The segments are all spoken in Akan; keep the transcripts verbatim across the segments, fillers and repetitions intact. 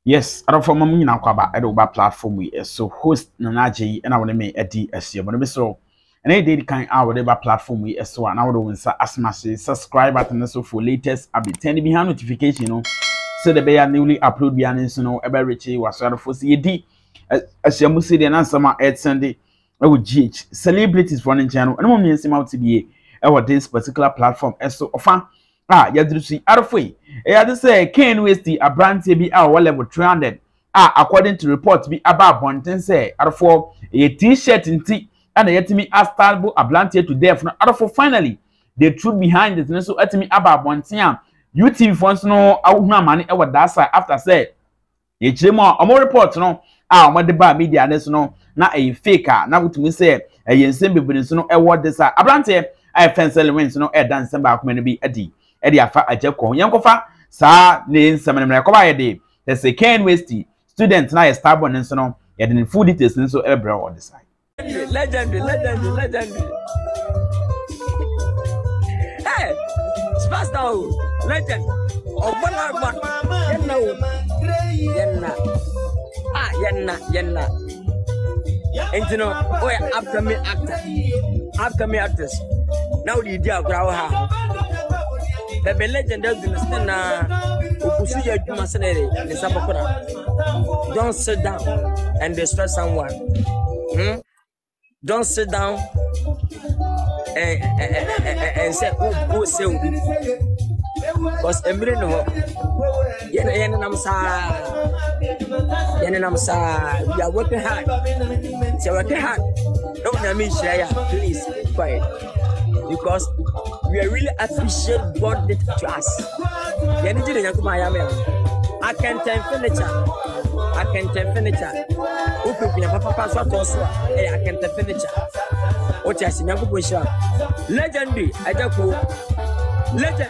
Yes, I don't for mum na kwaba edo ba platform we so host na naji and I want me edi asia but be so and I did kind our whatever platform we so and I would win asmash subscribe button so for latest update turn behind notification no so the be newly upload be an so no ebe reach was sort of for see di asia mu see the answer ma eight Sunday I would G H celebrities running channel and mum yin sim out to be e this particular platform so ofa ah yadrusi arfoi e yade say K N U S T abrantie bi a level three hundred ah according to report bi aba bonten say arfo a t-shirt nti and yetimi astable abrantie to death no arfo finally the truth behind it so atimi aba bonten a U T V fonts no awunu amane e wada side after say ye chiremo omo report no ah omo de ba media ne so no na e fake a na wutumi say e yensem bebere so no e word side abrantie I fensel wins no e dance ba akoma no bi adi edi afa ajekọ yankofa sa ne nsemene mre koba yede the second waste student na stable nso no yede ne full details nso ebre on the side legend legend legend hey spas now legend ogbona agba yenna o yenna ah yenna yenna entino oh yeah upcoming actor upcoming actors now the idea grow ha the legend does understand na okusu ya djuma senere ne sabakora. Don't sit down and destroy someone. Hmm? Don't sit down and, and, and, and say oh go say because emre no yen yen nam sa yen nam sa we are working hard. So working hard. Don't na me share please quiet. Because we really appreciate God did to us. I can tell furniture. I can tell furniture. I can tell furniture. What I see, legendary. I just go legend,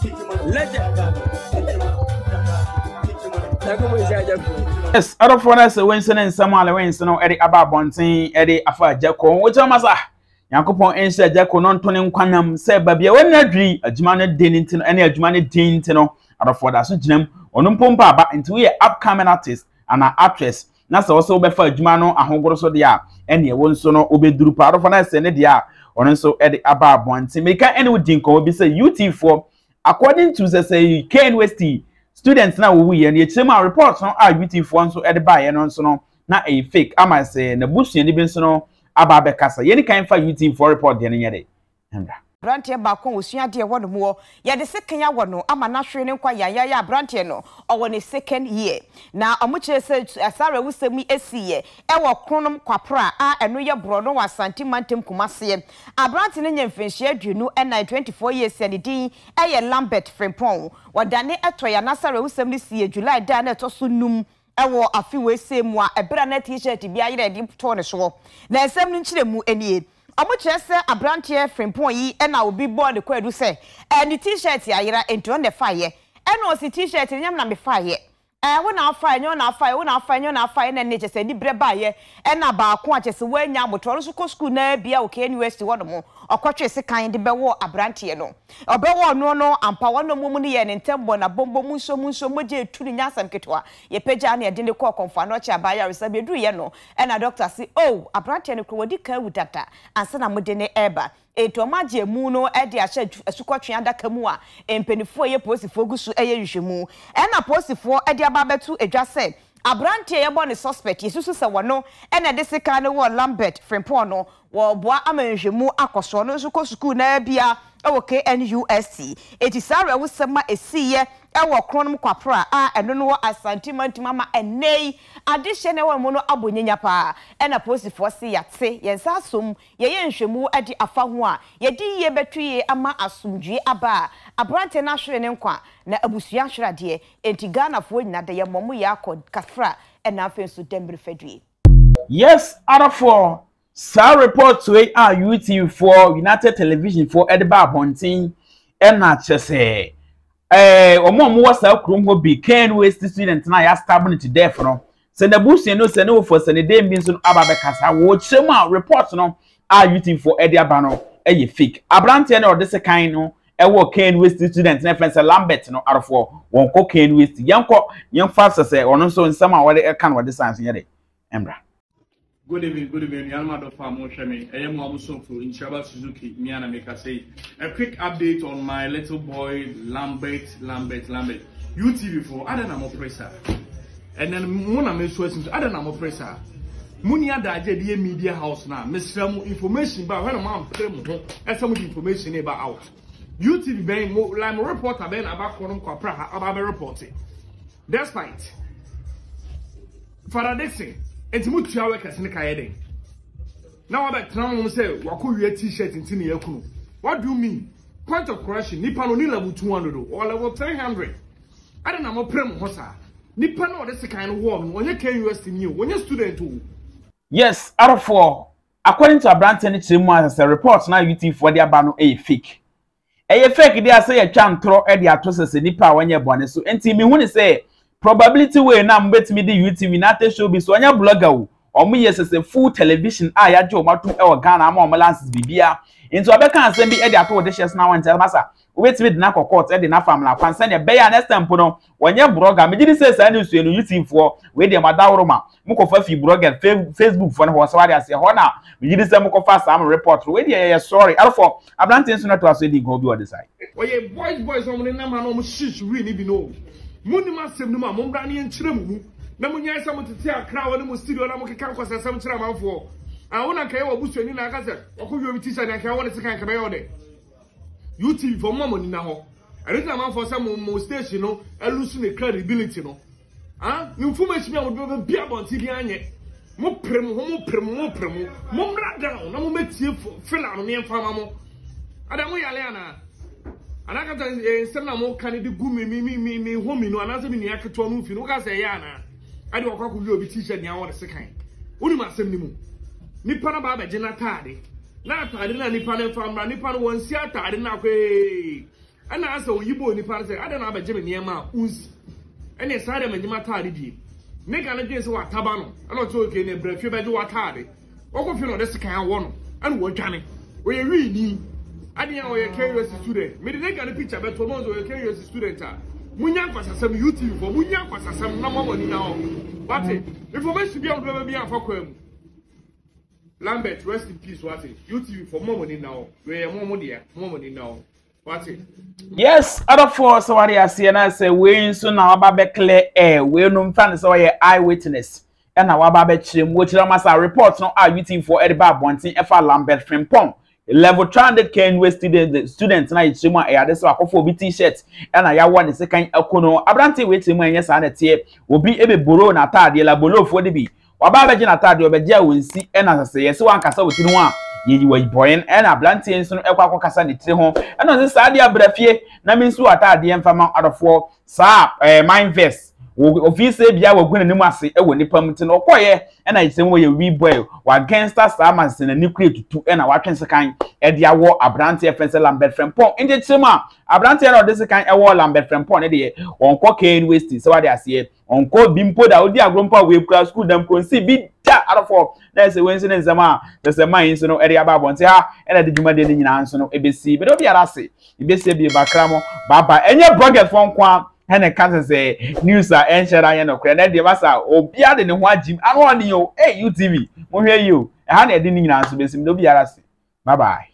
legend. Yes, other for us Winston and Samuel Winston or Eddie Ababontin, Eddie Afa Jacko, which are massa. Yankopon ense Jacko non tone nkwanam se babia when adri adwuma no den ntino ene adwuma no den ntino adofo da so ginam ono mpompa aba nti we upcoming artist and actress na se also be fa adwuma no ahogoro so de a ene e won so no obeduru pa adofo na se ne de a ono so e de aba abonti meka ene wodin ko bi se U T four according to say K N U S T students na wo ye ne chema report no a U T four so e de ba ye no so no na e fake ama se na busu ne bi so no aba be kasa ye ni kan fa U T four report de ne yede ndra brantie ba kon osua de wono mo ye de second ya wono ama na hwe ne kwa ya ya brantie no owo ne second year na omo kire se asara wusemi esiye e wo kronom kwapra a eno ye bro no wasanti mantem kumase abrantie ne nyemfenhie aduonu na twenty-four years ya din e ye Lambert Frimpong wadane etoya na asara wusemi sie July da na etoso num ewo afi we semu a ebra na t-shirt bia yire di to ne so na esem no nkire mu enie omo kire se abrantie Frimpong yi e na obi board kwadu se e ni t-shirt ayira ento ne faye e na o si t-shirt nyam na me faye eh wo na afa enyo na afa wo na afa enyo na afa na ne chese ni bre baye e na ba ko achese wanya abotoro so ko school na bia o K N U S T wodo mo okotwe se kan de bewo abrantie no obewo no no ampa wono mu ne ye ne ntembo na bombo mu nso mu nso moje eturi nyasam ketwa ye peja na ye de ne ko konfa no cha ba ya resabe duru ye no e na doctor si oh abrantie no ko wodi ka wudata ansa na mo de ne eba eto maje mu no e de ahye asukotwe adaka mu a empenifo ye posifo gusu eye hwehwemu e na posifo e de aba betu edwa se abrantie ye bo ne suspect yesusu se wono e na de sika ne wo Lambert Frimpong no wo boa amanhwemu akoso no suko school na bia e wo K N U S T eti sare wo sema esiye e wo kronom kwapra a eno no asanti mantima ma enei adihye ne wo mu no abonyenya pa e na posifo se yate yensa asom ye yenhwemu adi afa ho a ye di ye betwie ama asomdwe aba abrante na hwere ne nkwa na abusua hwerade enti Ghana fo nyina de ye momu ya akọ kafra e na afensu dembere fadwie. Yes, other for sa report to a U T four United Television for Edba Bontin and not chese eh omo omo wasa krum ho bi K N U S T student na ya stable to death no se na busu no se no for se ne dem bi so aba be kasa wo chema report no a U T four Edia ba no e ye fake abrante na ode se kan no ewo K N U S T student na friend say Lambert no arofo won ko K N U S T yanko yan fast say ono so nsam a wode e kan wode science yede embra. Good evening, good evening. Yalma do farm Shemi. I am Wamuson for Inshaba Suzuki, Miana Meka say. A quick update on my little boy Lambert, Lambert, Lambert. U T V for other than oppressor. And then Mona Messuations, other than oppressor. Munia da J media house now. Miss Ramu information about when a man and some information about out. U T V being like a reporter ben about Korum Kopra about reporting. Despite Fada Dckson. Enti mutu ya workers ni kayede. Now about tram say wako wear t-shirt inti ni yakunu. What do you mean? Point of correction, nipa no ni level two hundred or level three hundred. I don't know mo prem ho sa. Nipa no de sekan no wo no onye K N U S T ni o, onye student o. Yes, out of four. According to Abrante ni chiremu as a report na U T V for the aba no e fake. E fake dey say ya twa ntro e dey ato sese nipa wanye bone so. Enti mi hu ni say probability way na mbetimi di U T V na te show bi so anya blogger wo omo yesese full television a ya je o matu e o Ghana ama o lances bibia into obeka ansem bi e dey ato de shares na wan tell masa obetimi di na court e dey na family kwan se ne be ya next time no wonye blogger me di say say na su enu U T V for we dey madawro ma mukofa fi blogger Facebook for no ho so wade ase ho na me di say mukofa sam report we dey sorry alfo Abrante nso na to aso di go bi o dey side oye boys boys omo ne na ma no mo shish we ni bi no Muni masem no ma mombra ne nkyere mu na munya esa motete akra woni mu studio na mokeka kwasa sam kyere manfo a wona kai wo busuani na aka se okoyo mi teacher na kai woni sekan kabe yode U T V for mama ni na ho erita manfo se mo station no elusu ne credibility no ah information ya wo be bia bonti bi anye mo prem ho mo prem mo prem mombra down na mo metie fila no me mfa mamo adamu yale ana anakata ensem na mo kan di gumi mi mi mi mi homi no anase mi ni aketo no fi no ka se ya na ade okwa ko bi obi t-shirt ni awon sekan uni ma sem ni mu nipa na ba ba gina taade na taade na nipa na famra nipa no won si ataade na kwe ana asa oyibo nipa se ade na ba gime ni ma unsi ene sa de magima taade bi ne ka na gye se wa taba no ana to oke ne brafie ba gye wa taade okofie no de sekan awon no ana wo dwane oye wi ni adi ya oye K N U S T student me dey get picture but one oye K N U S T student ah munya kwasasam U T V for munya kwasasam na mo ni na ho what information bi am do be am fakwa mu Lambert rest in peace what U T V for mo ni na ho we mo mo dia mo ni na ho what yes other for so wari ase na say we nso na waba be clear air we no mfa ne say we eyewitness e na waba be chirem wo chira masa report no a U T V for e ba bontin e fa Lambert Frimpong level two hundred K N U S T students na ichemu a yade so akofo obi t-shirt e na ya wa ne sekan akono Abrante we chemu enye sa na tie obi ebe boro na taade la bolofo de bi waba be gina taade obeje awonsi e na sase yesi wan kasa wotiri ho a yeyi wa boyen e na Abrante nso no ekwa akokasa ne tire ho e no se saade abrafie na minsu ataade emfama adofo sa eh mindvest office bia waguna nimu ase e woni pam ti no okoye e na yisem wo ye we boy wa gangster star man se na ni create tutu e na watwen sekan e dia wo Abrante e fense Lambert Frimpong inde chema Abrante e no de sekan e wo Lambert Frimpong ne de wonko K N U S T se wade ase onko bimpo da odi agrompa we kura school dem konsi bi da arofo na se wense ne nzama de se man nso no e dia ba bonte ha e na de dwuma de ni nyina nso no e besi be do bi ara se e besi bi bakramo baba enye blogger fon kwa hene kanse se news a enshera ye no kre na de masa obia de ne ho agim anu oni yo eh U T V mo hwe yo e ha na e de ni nyina nso besi me do bi ara se bye bye.